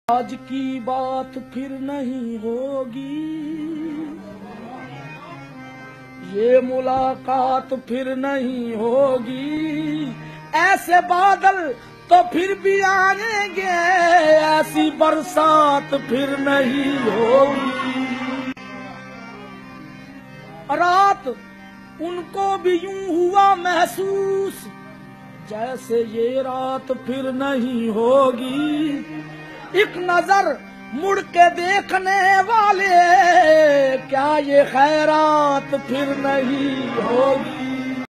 आज की बात फिर नहीं होगी, ये मुलाकात फिर नहीं होगी। ऐसे बादल तो फिर भी आएंगे, ऐसी बरसात फिर नहीं होगी। रात उनको भी यूं हुआ महसूस, जैसे ये रात फिर नहीं होगी। एक नजर मुड़ के देखने वाले, क्या ये खैरात फिर नहीं होगी।